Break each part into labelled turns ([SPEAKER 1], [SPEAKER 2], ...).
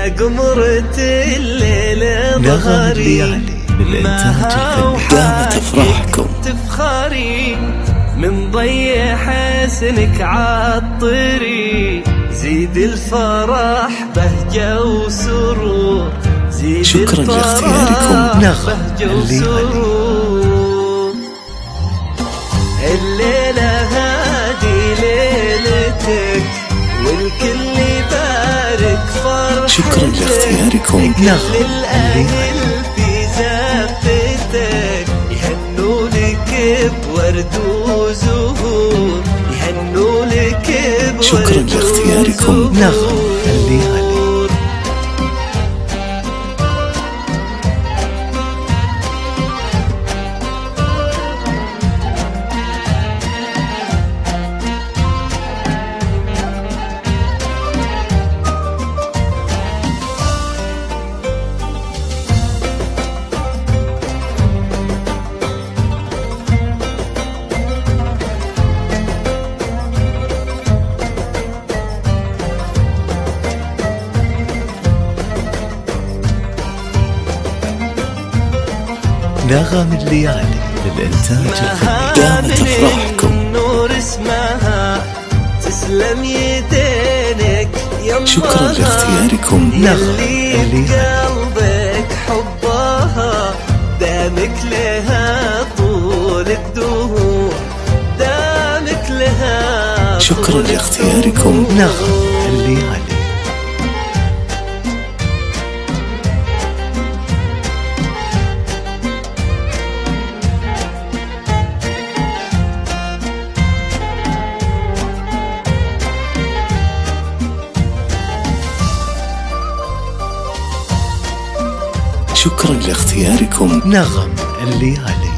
[SPEAKER 1] يا قمرة الليل ظهري
[SPEAKER 2] بالإنتاج دامت أفراحكم
[SPEAKER 1] تفخري من ضي حسنك عطري زيد الفرح بهجة وسرور زيد
[SPEAKER 2] شكرا لاختياركم
[SPEAKER 1] بهجة وسرور الليلة هذه ليلتك والكل يبارك فرحتك
[SPEAKER 2] شكرا لاختياركم
[SPEAKER 1] كل الأهل في زفتك يهنوا لك بورد وزهور يهنوا لك بورد
[SPEAKER 2] شكرا لاختياركم نغم الليالي للإنتاج الفني دامت أفراحكم
[SPEAKER 1] نور اسمها تسلم يدينك يمها
[SPEAKER 2] شكرا لاختياركم
[SPEAKER 1] يلي بقلبك حبها دامك لها طول الدهور دامك لها
[SPEAKER 2] شكرا لاختياركم نغم الليالي شكرا لاختياركم نغم الليالي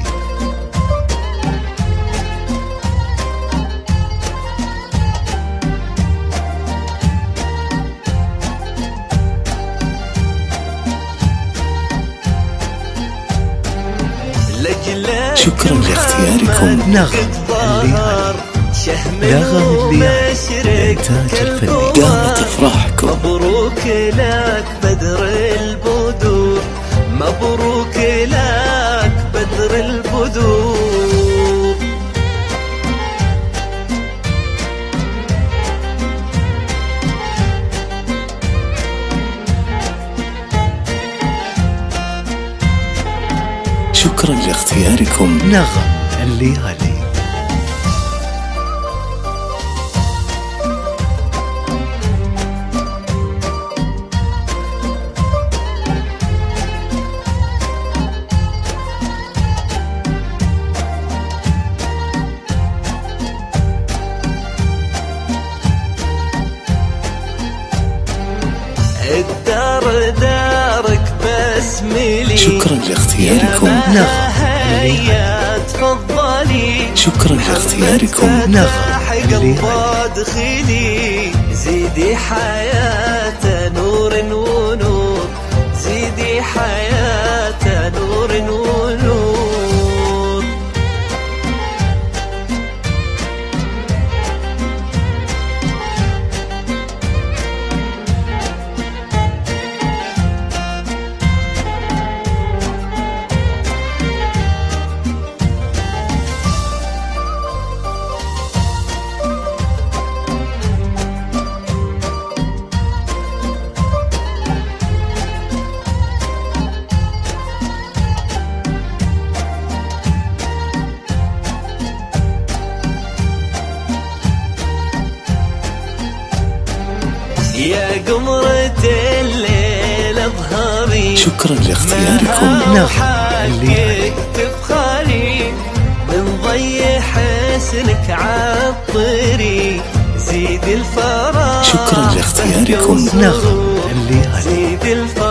[SPEAKER 2] شكرا لاختياركم نغم الليالي نغم الليالي الإنتاج الفني دامت أفراحكم
[SPEAKER 1] مبروك لك بدر البدور مبروك لك بدر البدور
[SPEAKER 2] شكرا لاختياركم نغم الليالي
[SPEAKER 1] الدار دارك بسملي
[SPEAKER 2] شكرا لاختياركم نغم الليالي
[SPEAKER 1] تفضلي
[SPEAKER 2] شكرا لاختياركم نغم الليالي
[SPEAKER 1] ادخلي زيدي حياة نور ونور زيدي حياة نور ونور يا قمرة الليل اظهري
[SPEAKER 2] شكرا لاختياركم نغم الليالي
[SPEAKER 1] تفخري من ضي حسنك عطري زيد الفرح
[SPEAKER 2] شكرا لاختياركم نغم الليالي
[SPEAKER 1] زيد الفرح